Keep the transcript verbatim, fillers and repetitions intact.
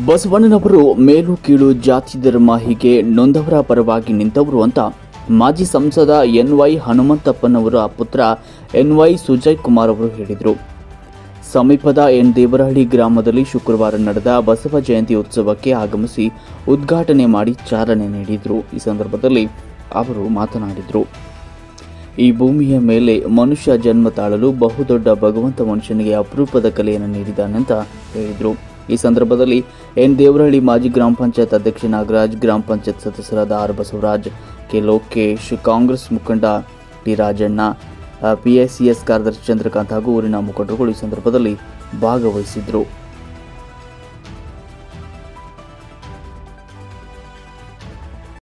ಬಸವಣ್ಣನವರು ಮೇಲು ಕೀಳು ಜಾತಿ ಧರ್ಮ ಹೀಗೆ ನೊಂದವರ ಪರವಾಗಿ ನಿಂತವರು ಅಂತ ಮಾಜಿ ಸಂಸದ ಎನ್ ವೈ ಹನುಮಂತಪ್ಪನವರ ಪುತ್ರ ಎನ್ ವೈ ಸುಜಯ್ ಕುಮಾರ್ ಅವರು ಹೇಳಿದರು. ಸಮೀಪದ ಎನ್ ದೇವರಹಳ್ಳಿ ಗ್ರಾಮದಲ್ಲಿ ಶುಕ್ರವಾರ ನಡೆದ ಬಸವ ಜಯಂತಿ ಉತ್ಸವಕ್ಕೆ ಆಗಮಿಸಿ ಉದ್ಘಾಟನೆ ಮಾಡಿ ಚಾಲನೆ ನೀಡಿದರು. ಈ ಸಂದರ್ಭದಲ್ಲಿ ಅವರು ಮಾತನಾಡಿದರು. ಈ ಭೂಮಿಯ ಮೇಲೆ ಮನುಷ್ಯ ಜನ್ಮ ತಾಳಲು ಬಹುದೊಡ್ಡ ಭಗವಂತ ಮನುಷ್ಯನಿಗೆ ಅಪರೂಪದ ಕಲೆಯನ್ನು ನೀಡಿದ್ದಾನೆಂತ ಹೇಳಿದರು. ಈ ಸಂದರ್ಭದಲ್ಲಿ ಎನ್ ದೇವರಹಳ್ಳಿ ಮಾಜಿ ಗ್ರಾಮ ಪಂಚಾಯತ್ ಅಧ್ಯಕ್ಷ ನಾಗರಾಜ್, ಗ್ರಾಮ ಪಂಚಾಯತ್ ಸದಸ್ಯರಾದ R Basavaraj, K Lokesh, Congress ಮುಖಂಡ ಟಿ ರಾಜಣ್ಣ, ಪಿಎಸಿಎಸ್ ಕಾರ್ಯದರ್ಶಿ ಚಂದ್ರಕಾಂತ್ ಹಾಗೂ ಊರಿನ ಮುಖಂಡರುಗಳು ಈ ಸಂದರ್ಭದಲ್ಲಿ ಭಾಗವಹಿಸಿದ್ರು.